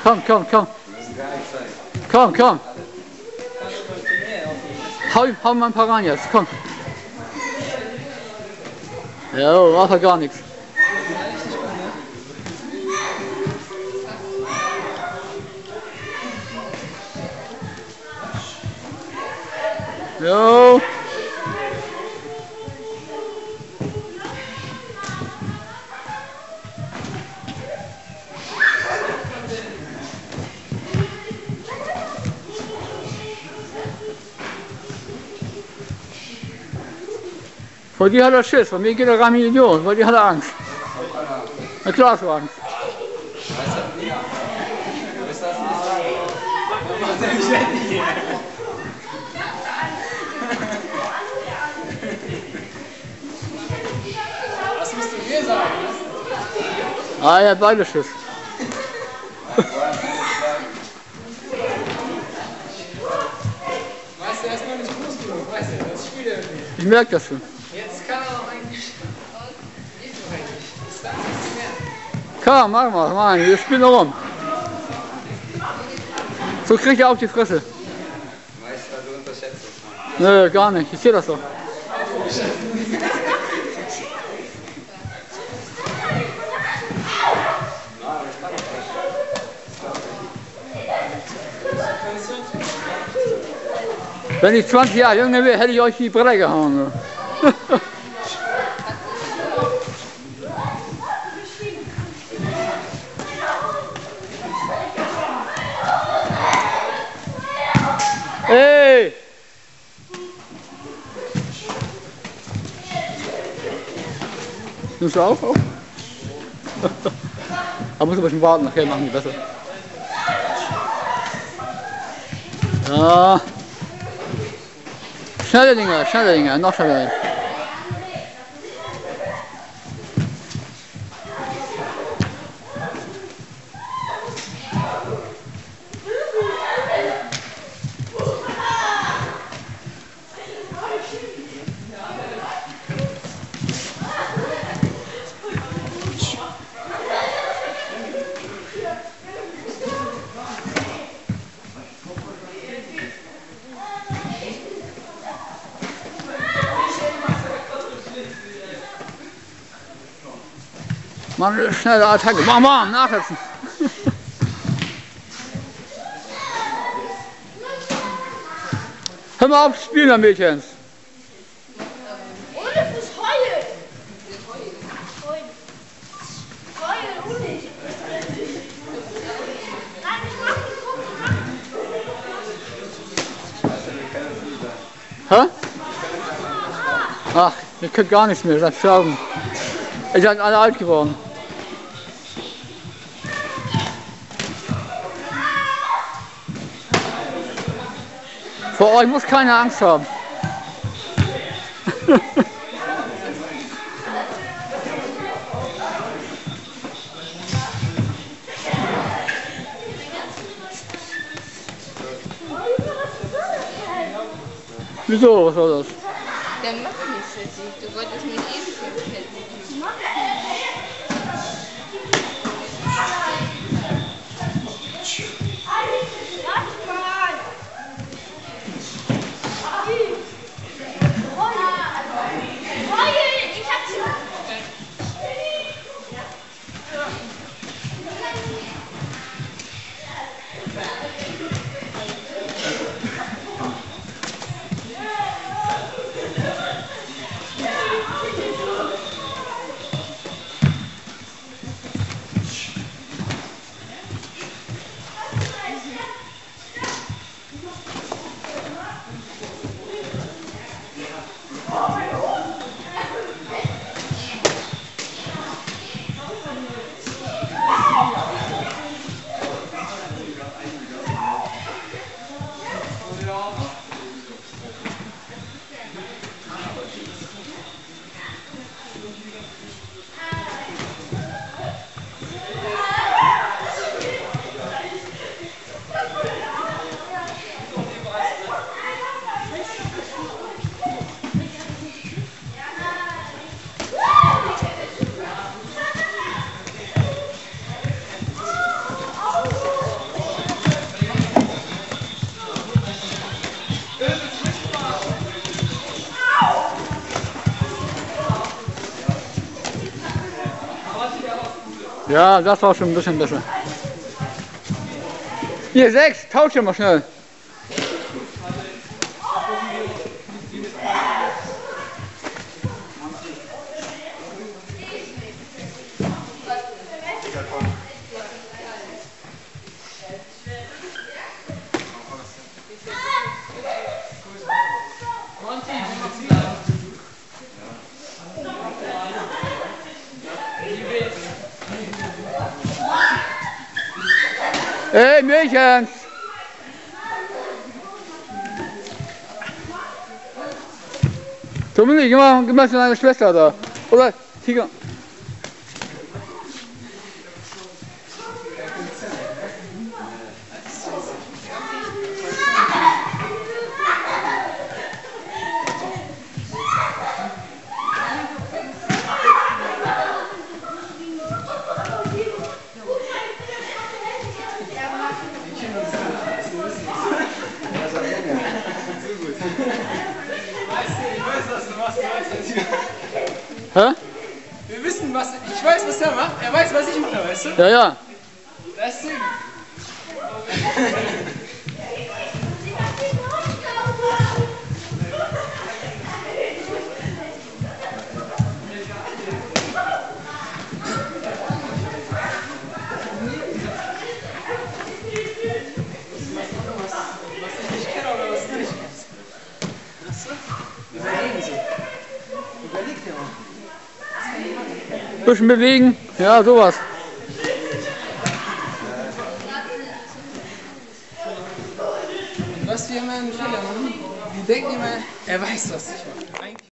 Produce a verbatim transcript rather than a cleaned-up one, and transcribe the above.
Komm, komm, komm. Komm, komm. Hau, hau mal ein paar rein jetzt, komm. Ja, macht er gar nichts. Jo. Vor dir hat er Schiss, von mir geht er rein Million, vor dir hat er Angst. Na klar hast du Angst. Was musst du mir sagen? Ah, er hat beide Schiss. Weißt du, er ist noch nicht groß genug, weißt du, das spielt er nicht. Ich merke das schon. Jetzt kann er auch eigentlich. Geht doch eigentlich. Das ist ein bisschen mehr. Komm, mach mal, Mann, wir spielen noch rum. So kriegt er auf die Fresse. Meister, du unterschätzt es, Mann. Nö, gar nicht, ich sehe das doch. Wenn ich zwanzig Jahre jünger wäre, hätte ich euch die Brille gehauen. Hey! Nimmst du auf? auf? Da muss ich ein bisschen warten, nachher machen die besser. Ja. Schnelle Dinger, schnelle Dinger, noch schneller. Mann, schnelle Attacke. Bam, bam, nachsetzen. Hör mal auf zu spielen, Mädchen. Ohne fürs Heulen. Heulen. Heulen, ohne. Nein, ich mach nicht, guck, Hä? Ach, ihr könnt gar nichts mehr, seid sterben. Ihr seid alle alt geworden. Vor euch muss keine Angst haben. Wieso? Was soll das? Der macht nichts für sie. Du wolltest mit ihm kämpfen. Ja, das war schon ein bisschen besser. Hier, sechs, tausche mal schnell. Hey, Mädchen! Dominik, geh mal, geh mal zu deiner Schwester da. Oder, Tiger. Hä? Wir wissen, was. Ich weiß, was er macht. Er weiß, was ich mache, weißt du? Ja, ja. Das ist Bisschen bewegen, ja, sowas. was wir immer einen Fehler machen, wir denken immer, er weiß, was ich mache. Eigentlich